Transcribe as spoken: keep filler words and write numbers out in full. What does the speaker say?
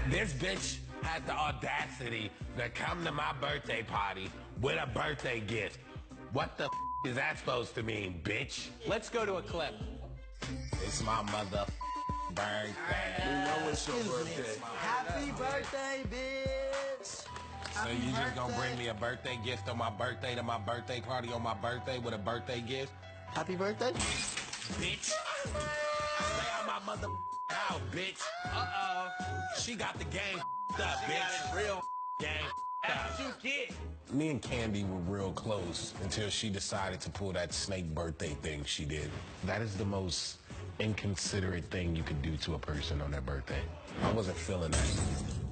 This bitch had the audacity to come to my birthday party with a birthday gift. What the f is that supposed to mean, bitch? Let's go to a clip. It's my mother birthday. We know it's your birthday. Happy birthday, bitch. So you just gonna bring me a birthday gift on my birthday to my birthday party on my birthday with a birthday gift? Happy birthday? Bitch. Stay out my mother house, bitch. Uh-oh. She got the game up, bitch. Got it real game up. You kid. Me and Candy were real close until she decided to pull that snake birthday thing she did. That is the most inconsiderate thing you could do to a person on their birthday. I wasn't feeling that.